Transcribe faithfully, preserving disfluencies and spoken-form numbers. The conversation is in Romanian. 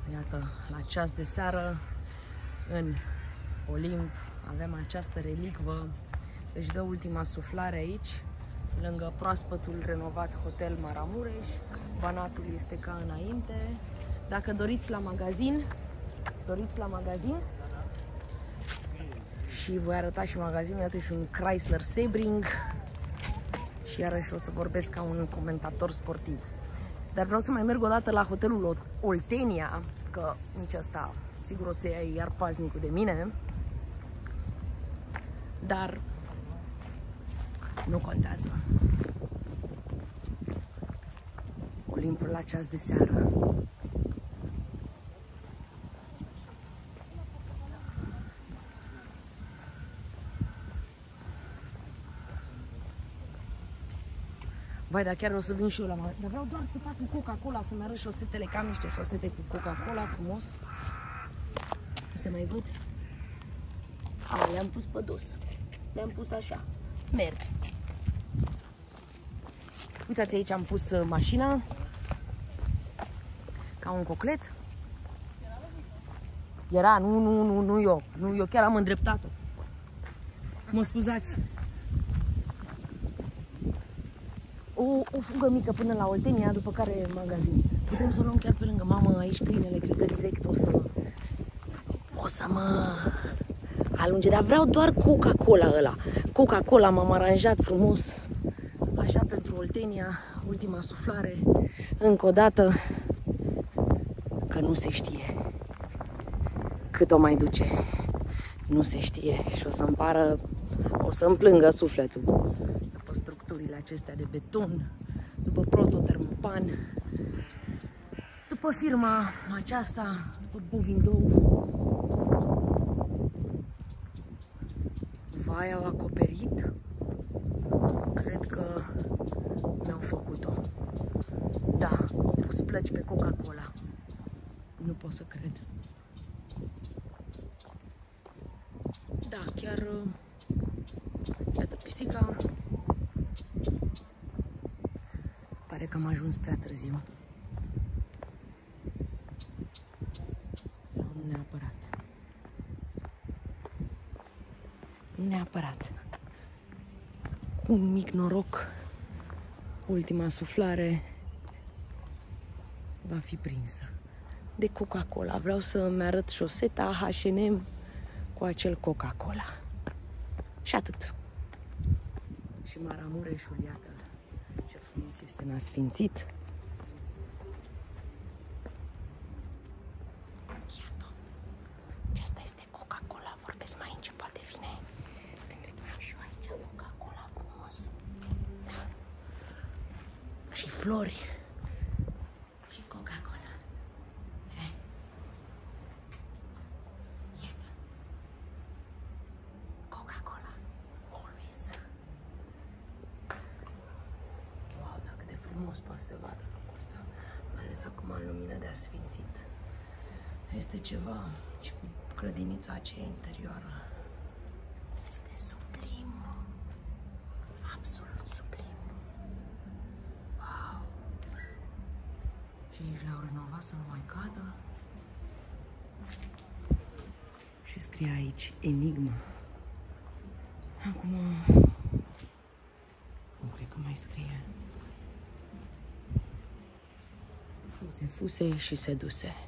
Iată, la ceas de seară, în Olimp, avem această relicvă. Își dă ultima suflare aici, lângă proaspătul renovat Hotel Maramureș. Banatul este ca înainte. Dacă doriți la magazin, doriți la magazin? Și voi arăta și magazinul. Iată și un Chrysler Sebring. Și iarăși o să vorbesc ca un comentator sportiv. Dar vreau să mai merg o dată la hotelul Oltenia, că nici asta sigur o să ia iar paznicul de mine. Dar nu contează. Olimpul la ceas de seară. Vai, dar chiar o să vin și eu la magazin. Dar vreau doar să fac cu Coca-Cola, să-mi arăt șosetele, că am niște șosete cu Coca-Cola frumos. Nu se mai văd? A, le-am pus pe dos. Le-am pus așa. Merge. Uitați, aici am pus mașina ca un coclet. Era, nu, nu, nu, nu eu. Nu, eu chiar am îndreptat-o. Mă scuzați. O, o fugă mică până la Oltenia, după care magazin. Putem să o luăm chiar pe lângă. Mamă, aici câinele, cred că direct o să mă... O să mă alunge, dar vreau doar Coca-Cola ăla. Coca-Cola m-am aranjat frumos. Așa pentru Oltenia, ultima suflare. Încă o dată, că nu se știe cât o mai duce. Nu se știe și o să-mi pară, o să-mi plângă sufletul. După structurile acestea de beton, după Prototermopan, după firma aceasta, după Bovindou. Vai, au acoperit. Cred că mi-au făcut-o. Da, au pus plăci pe Coca-Cola. Nu pot să cred. Da, chiar... Iată pisica. Pare că am ajuns prea târziu. Sau nu neapărat. Nu neapărat. Cu un mic noroc, ultima suflare va fi prinsă de Coca-Cola. Vreau să-mi arăt șoseta H and M cu acel Coca-Cola. Și atât. Și Maramureșul, iată-l, ce frumos este n-asfințit. Iată. Aceasta este Coca-Cola. Vorbesc mai încet, poate vine. Pentru că am și eu aici Coca-Cola frumos. Da. Și flori. Și Coca-Cola. Eh? Iată. Coca-Cola. Always. Wow, dacă de frumos poate să vadă locul ăsta. Mai ales acum în lumină de asfințit. Este ceva. Și cu grădinița aceea interioară. Este sublim. Absolut sublim. Wow. Și aici le-au renovat să nu mai cadă. Și scrie aici Enigma. Acum nu cred că mai scrie. Fuse, fuse și se duse.